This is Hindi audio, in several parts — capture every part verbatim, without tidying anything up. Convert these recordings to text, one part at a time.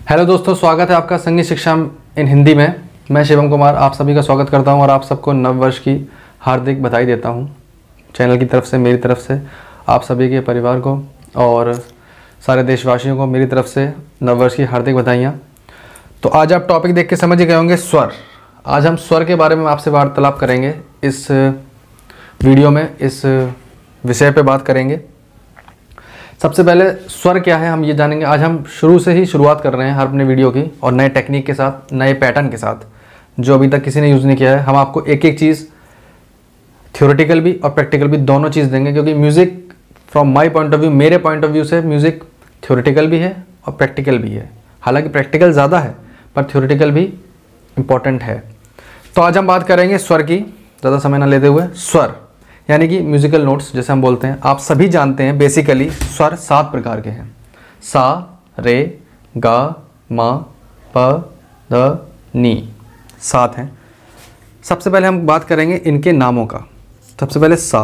हेलो दोस्तों, स्वागत है आपका संगीत शिक्षा इन हिंदी में। मैं शिवम कुमार आप सभी का स्वागत करता हूं और आप सबको नव वर्ष की हार्दिक बधाई देता हूं। चैनल की तरफ से, मेरी तरफ से आप सभी के परिवार को और सारे देशवासियों को मेरी तरफ से नव वर्ष की हार्दिक बधाइयाँ। तो आज आप टॉपिक देख के समझ गए होंगे, स्वर। आज हम स्वर के बारे में आपसे वार्तालाप करेंगे। इस वीडियो में इस विषय पे बात करेंगे। सबसे पहले स्वर क्या है हम ये जानेंगे। आज हम शुरू से ही शुरुआत कर रहे हैं हर अपने वीडियो की, और नए टेक्निक के साथ, नए पैटर्न के साथ जो अभी तक किसी ने यूज़ नहीं किया है। हम आपको एक एक चीज़ थ्योरेटिकल भी और प्रैक्टिकल भी दोनों चीज़ देंगे, क्योंकि music from my point of view, मेरे पॉइंट ऑफ व्यू से म्यूज़िक थ्योरेटिकल भी है और प्रैक्टिकल भी है। हालांकि प्रैक्टिकल ज़्यादा है पर थ्योरेटिकल भी इम्पॉर्टेंट है। तो आज हम बात करेंगे स्वर की, ज़्यादा समय ना लेते हुए। स्वर यानी कि म्यूजिकल नोट्स जैसे हम बोलते हैं। आप सभी जानते हैं बेसिकली स्वर सात प्रकार के हैं। सा, रे, गा, मा, प, ध, नी, सात हैं। सबसे पहले हम बात करेंगे इनके नामों का। सबसे पहले सा,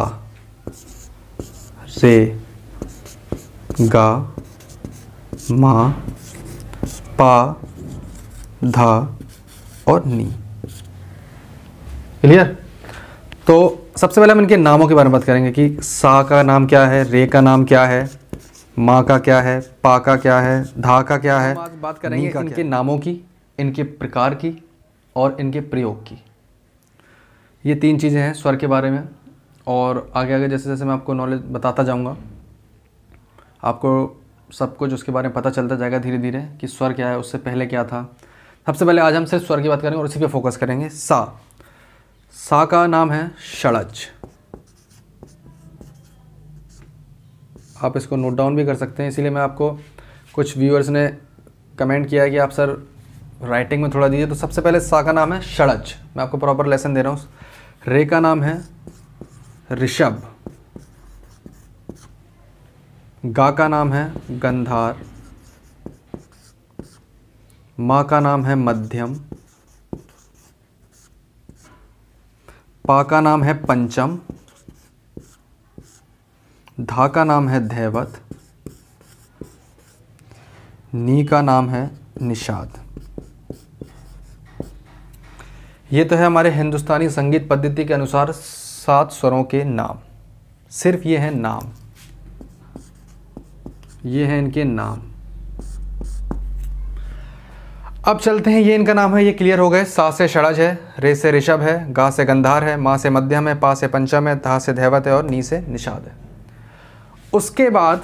रे, गा, मा, पा, धा और नी। क्लियर? तो सबसे पहले हम इनके नामों के बारे में बात करेंगे कि सा का नाम क्या है, रे का नाम क्या है, माँ का क्या है, पा का क्या है, धा का क्या है। आज बात करेंगे इनके नामों की, इनके प्रकार की और इनके प्रयोग की। ये तीन चीज़ें हैं स्वर के बारे में। और आगे आगे जैसे जैसे मैं आपको नॉलेज बताता जाऊंगा, आपको सब कुछ उसके बारे में पता चलता जाएगा धीरे धीरे कि स्वर क्या है, उससे पहले क्या था। सबसे पहले आज हम सिर्फ स्वर की बात करेंगे और इसी पे फोकस करेंगे। सा सा का नाम है षडज। आप इसको नोट डाउन भी कर सकते हैं, इसीलिए मैं आपको, कुछ व्यूअर्स ने कमेंट किया है कि आप सर राइटिंग में थोड़ा दीजिए। तो सबसे पहले सा का नाम है षडज, मैं आपको प्रॉपर लेसन दे रहा हूँ। रे का नाम है ऋषभ। गा का नाम है गंधार। मा का नाम है मध्यम। पा का नाम है पंचम। धा का नाम है धैवत। नी का नाम है निषाद। ये तो है हमारे हिंदुस्तानी संगीत पद्धति के अनुसार सात स्वरों के नाम। सिर्फ ये हैं नाम, ये हैं इनके नाम। अब चलते हैं, ये इनका नाम है, ये क्लियर हो गए। सा से षडज है, रे से ऋषभ है, गा से गंधार है, मा से मध्यम है, पा से पंचम है, धा से धैवत है और नी से निषाद है। उसके बाद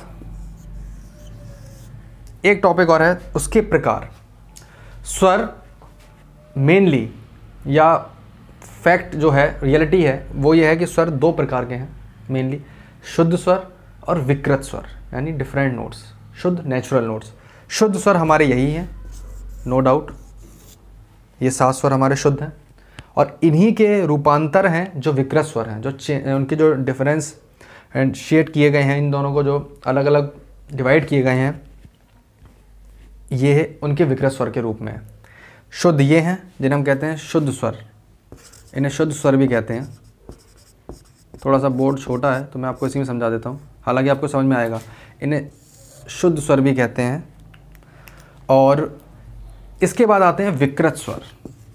एक टॉपिक और है, उसके प्रकार। स्वर मेनली या फैक्ट जो है, रियलिटी है, वो ये है कि स्वर दो प्रकार के हैं मेनली, शुद्ध स्वर और विकृत स्वर, यानी डिफरेंट नोट्स। शुद्ध नेचुरल नोट्स। शुद्ध स्वर हमारे यही हैं, नो डाउट, ये सात स्वर हमारे शुद्ध हैं। और इन्हीं के रूपांतर हैं जो विकृत स्वर हैं, जो उनके जो डिफरेंस एंड शेड किए गए हैं, इन दोनों को जो अलग अलग डिवाइड किए गए हैं, ये उनके विकृत स्वर के रूप में है। शुद्ध ये हैं जिन्हें हम कहते हैं शुद्ध स्वर, इन्हें शुद्ध स्वर भी कहते हैं। थोड़ा सा बोर्ड छोटा है तो मैं आपको इसी में समझा देता हूँ, हालांकि आपको समझ में आएगा। इन्हें शुद्ध स्वर भी कहते हैं। और इसके बाद आते हैं विकृत स्वर।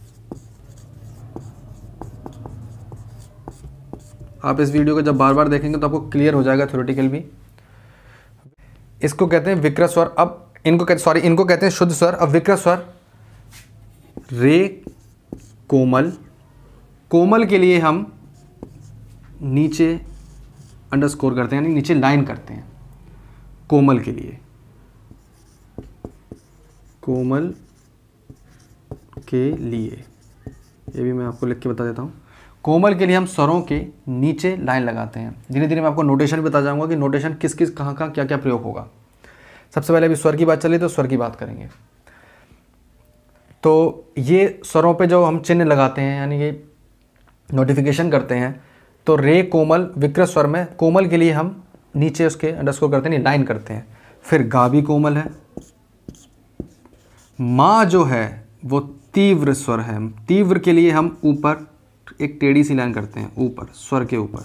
आप इस वीडियो को जब बार बार देखेंगे तो आपको क्लियर हो जाएगा थ्योरेटिकल भी। इसको कहते हैं विकृत स्वर। अब इनको कहते सॉरी इनको कहते हैं शुद्ध स्वर। अब विकृत स्वर, रे कोमल। कोमल के लिए हम नीचे अंडरस्कोर करते हैं, यानी नीचे लाइन करते हैं कोमल के लिए। कोमल के लिए, ये भी मैं आपको लिख के बता देता हूँ। कोमल के लिए हम स्वरों के नीचे लाइन लगाते हैं। धीरे धीरे मैं आपको नोटेशन भी बता जाऊंगा कि नोटेशन किस किस कहाँ कहाँ क्या क्या प्रयोग होगा। सबसे पहले अभी स्वर की बात चली तो स्वर की बात करेंगे। तो ये स्वरों पे जो हम चिन्ह लगाते हैं, यानी ये नोटिफिकेशन करते हैं, तो रे कोमल विकृत स्वर में कोमल के लिए हम नीचे उसके अंडरस्कोर करते हैं, लाइन करते हैं। फिर गा भी कोमल है। माँ जो है वो तीव्र स्वर है। तीव्र के लिए हम ऊपर एक टेढ़ी सी लाइन करते हैं, ऊपर स्वर के ऊपर।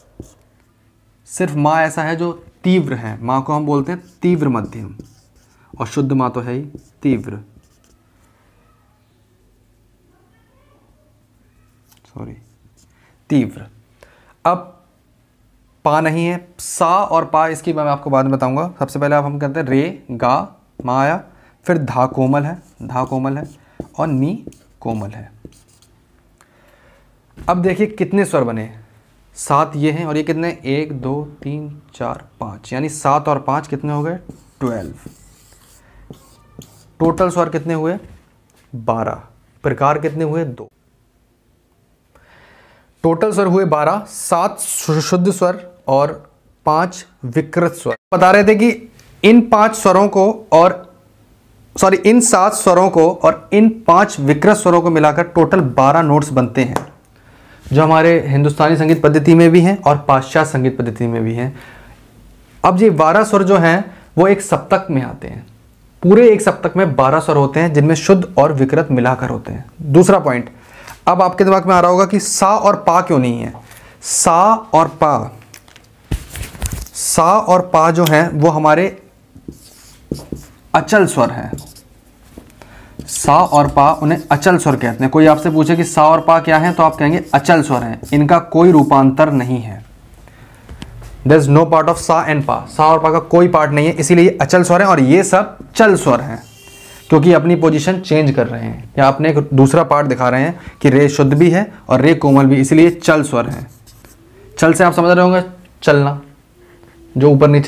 सिर्फ माँ ऐसा है जो तीव्र है, माँ को हम बोलते हैं तीव्र मध्यम। और शुद्ध मा तो है ही तीव्र, सॉरी तीव्र। अब पा नहीं है, सा और पा इसकी मैं आपको बाद में बताऊंगा। सबसे पहले आप हम करते हैं रे गा मा आया, फिर धा कोमल है, धा कोमल है और नी कोमल है। अब देखिए कितने स्वर बने, सात ये हैं और ये कितने, एक दो तीन चार पाँच, यानी सात और पाँच कितने हो गए, ट्वेल्व। टोटल स्वर कितने हुए, बारह। प्रकार कितने हुए, दो। टोटल स्वर हुए बारह, सात शुद्ध स्वर और पांच विकृत स्वर। बता रहे थे कि इन पांच स्वरों को और सॉरी इन सात स्वरों को और इन पांच विकृत स्वरों को मिलाकर टोटल बारह नोट्स बनते हैं, जो हमारे हिंदुस्तानी संगीत पद्धति में भी हैं और पाश्चात्य संगीत पद्धति में भी हैं। अब ये बारह स्वर जो हैं वो एक सप्तक में आते हैं। पूरे एक सप्तक में बारह स्वर होते हैं जिनमें शुद्ध और विकृत मिलाकर होते हैं। दूसरा पॉइंट, अब आपके दिमाग में आ रहा होगा कि सा और पा क्यों नहीं है। सा और पा सा और पा जो हैं वो हमारे अचल स्वर हैं। सा और पा उन्हें अचल स्वर कहते हैं। कोई आपसे पूछे कि सा और पा क्या हैं तो आप कहेंगे अचल स्वर हैं, इनका कोई रूपांतर नहीं है। There is no part of sa and pa, सा और पा का कोई पार्ट नहीं है, इसीलिए ये अचल स्वर हैं और ये सब चल स्वर हैं, क्योंकि अपनी पोजीशन चेंज कर रहे हैं या अपने एक दूसरा पार्ट दिखा रहे हैं कि रे शुद्ध भी है और रे कोमल भी, इसलिए चल स्वर हैं। चल से आप समझ रहे होंगे चलना, जो ऊपर नीचे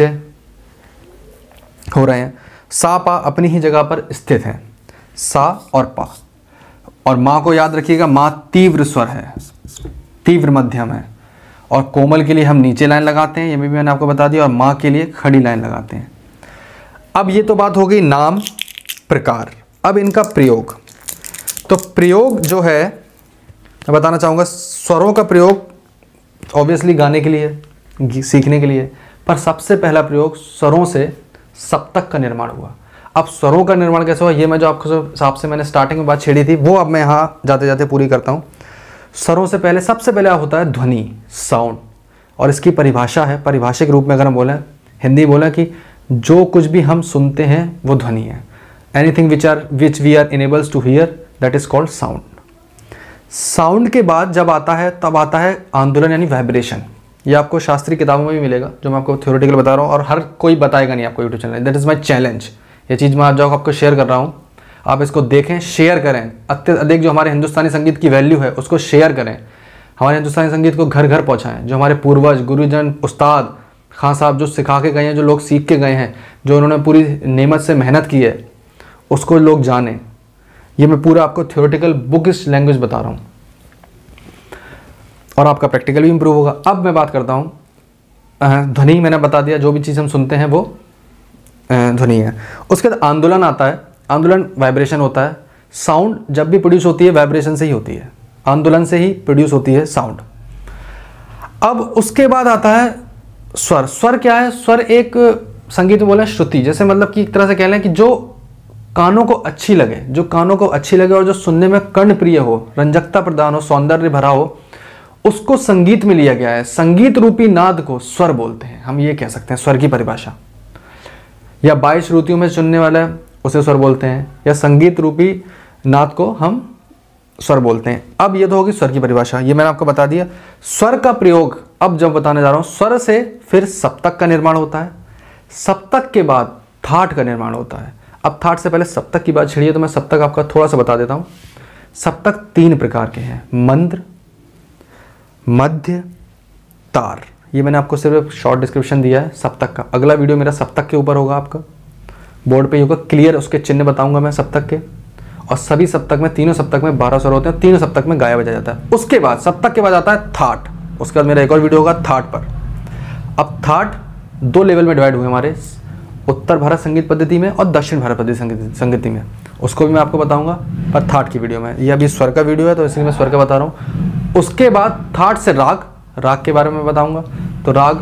हो रहे हैं। सा पा अपनी ही जगह पर स्थित है, सा और पा। और माँ को याद रखिएगा, माँ तीव्र स्वर है, तीव्र मध्यम है। और कोमल के लिए हम नीचे लाइन लगाते हैं, ये भी मैंने आपको बता दिया, और माँ के लिए खड़ी लाइन लगाते हैं। अब ये तो बात हो गई नाम प्रकार। अब इनका प्रयोग, तो प्रयोग जो है मैं बताना चाहूँगा, स्वरों का प्रयोग ऑब्वियसली गाने के लिए, सीखने के लिए, पर सबसे पहला प्रयोग स्वरों से सप्तक का निर्माण हुआ। अब स्वरों का निर्माण कैसे हुआ, ये मैं जो आपको आपसे मैंने स्टार्टिंग में बात छेड़ी थी वो अब मैं यहाँ जाते जाते पूरी करता हूँ। स्वरों से पहले सबसे पहले होता है ध्वनि, साउंड, और इसकी परिभाषा है, पारिभाषिक रूप में अगर हम बोलें, हिंदी बोलें कि जो कुछ भी हम सुनते हैं वो ध्वनि है। Anything which are which we are enables to hear, that is called sound. Sound के बाद जब आता है तब आता है आंदोलन यानी वाइब्रेशन। ये आपको शास्त्रीय किताबों में भी मिलेगा, जो मैं आपको थ्योरेटिकल बता रहा हूँ, और हर कोई बताएगा नहीं आपको YouTube channel. That is my challenge. ये चीज़ मैं आज जो आपको शेयर कर रहा हूँ, आप इसको देखें, शेयर करें, अत्यधिक जो हमारे हिंदुस्तानी संगीत की वैल्यू है उसको शेयर करें, हमारे हिंदुस्तानी संगीत को घर घर पहुँचाएं। जो हमारे पूर्वज, गुरुजन, उस्ताद खान साहब जो सिखा के गए हैं, जो लोग सीख के गए हैं, जो उन्होंने पूरी नेमत से मेहनत की है, उसको लोग जानें। ये मैं पूरा आपको थ्योरेटिकल बुकिश लैंग्वेज बता रहा हूँ, और आपका प्रैक्टिकल भी इंप्रूव होगा। अब मैं बात करता हूँ ध्वनि। मैंने बता दिया जो भी चीज़ हम सुनते हैं वो ध्वनि है। उसके बाद आंदोलन आता है। आंदोलन वाइब्रेशन होता है। साउंड जब भी प्रोड्यूस होती है वाइब्रेशन से ही होती है, आंदोलन से ही प्रोड्यूस होती है साउंड। अब उसके बाद आता है स्वर। स्वर क्या है? स्वर एक संगीत में बोला श्रुति, जैसे मतलब कि एक तरह से कह लें कि जो कानों को अच्छी लगे, जो कानों को अच्छी लगे और जो सुनने में कर्णप्रिय हो, रंजकता प्रदान हो, सौंदर्य भरा हो, उसको संगीत में लिया गया है। संगीत रूपी नाद को स्वर बोलते हैं, हम ये कह सकते हैं स्वर की परिभाषा। या बाईस श्रुतियों में सुनने वाला उसे स्वर बोलते हैं, या संगीत रूपी नाद को हम स्वर बोलते हैं। अब ये तो होगी स्वर की परिभाषा, ये मैंने आपको बता दिया। स्वर का प्रयोग अब जब बताने जा रहा हूं, स्वर से फिर सप्तक का निर्माण होता है, सप्तक के बाद थाट का निर्माण होता है। अब थाट से पहले सप्तक की बात छिड़िए तो मैं सप्तक आपका थोड़ा सा बता देता हूं। सप्तक तीन प्रकार के हैं, मंद्र, मध्य, तार। ये मैंने आपको सिर्फ शॉर्ट डिस्क्रिप्शन दिया है सप्तक का। अगला वीडियो मेरा सप्तक के ऊपर होगा, आपका बोर्ड पे होगा क्लियर, उसके चिन्ह बताऊंगा मैं सप्तक के। और सभी सप्तक में, तीनों सप्तक में बारह स्वर होते हैं, तीनों सप्तक में गाया बजाया जाता है। उसके बाद सप्तक के बाद आता है थाट। उसके बाद मेरा एक और वीडियो होगा थाट पर। अब थाट दो लेवल में डिवाइड हुए हमारे, उत्तर भारत संगीत पद्धति में और दक्षिण भारत पद्धति संगीत संगीति में, उसको भी मैं आपको बताऊंगा पर थाट की वीडियो में। ये अभी स्वर का वीडियो है तो इसलिए मैं स्वर का बता रहा हूँ। उसके बाद थाट से राग, राग के बारे में बताऊंगा। तो राग,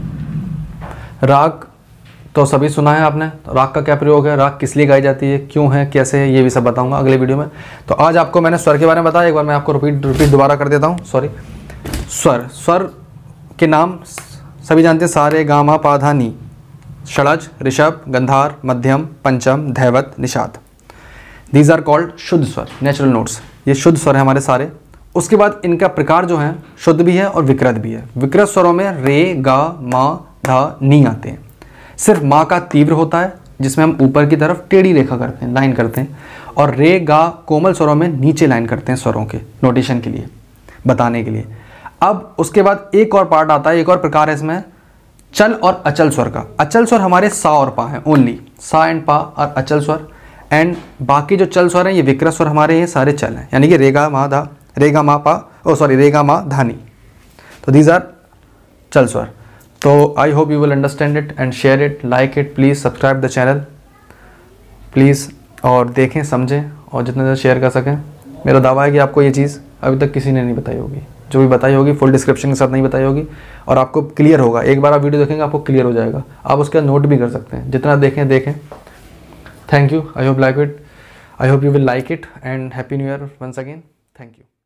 राग तो सभी सुना है आपने, तो राग का क्या प्रयोग है, राग किस लिए गाई जाती है, क्यों है, कैसे है, ये भी सब बताऊंगा अगले वीडियो में। तो आज आपको मैंने स्वर के बारे में बताया, एक बार मैं आपको रिपीट रिपीट दोबारा कर देता हूँ, सॉरी। स्वर, स्वर के नाम सभी जानते हैं, सा रे गा मा पा धा नी, षडज, ऋषभ, गंधार, मध्यम, पंचम, धैवत, निषाद। These are called shuddh swar, natural notes. ये शुद्ध स्वर है हमारे सारे। उसके बाद इनका प्रकार जो है शुद्ध भी है और विकृत भी है। विकृत स्वरों में रे, गा, मा, धा, नी आते हैं। सिर्फ मा का तीव्र होता है जिसमें हम ऊपर की तरफ टेढ़ी रेखा करते हैं, लाइन करते हैं, और रे, गा कोमल स्वरों में नीचे लाइन करते हैं स्वरों के नोटेशन के लिए, बताने के लिए। अब उसके बाद एक और पार्ट आता है, एक और प्रकार है इसमें चल और अचल स्वर का। अचल स्वर हमारे सा और पा हैं ओनली, सा एंड पा और अचल स्वर। एंड बाकी जो चल स्वर हैं ये विकृत स्वर हमारे ये सारे चल हैं, यानी कि रेगा मा धा, रेगा मा पा, ओ सॉरी रेगा मा धानी। तो दीज आर चल स्वर। तो I hope you will understand it and share it, like it, please subscribe the channel please, और देखें, समझें और जितने ज़्यादा शेयर कर सकें। मेरा दावा है कि आपको ये चीज़ अभी तक किसी ने नहीं बताई होगी, जो भी बताई होगी फुल डिस्क्रिप्शन के साथ नहीं बताई होगी, और आपको क्लियर होगा। एक बार आप वीडियो देखेंगे आपको क्लियर हो जाएगा। आप उसका नोट भी कर सकते हैं, जितना देखें देखें। Thank you, I hope like it, I hope you will like it, and happy new year once again. Thank you.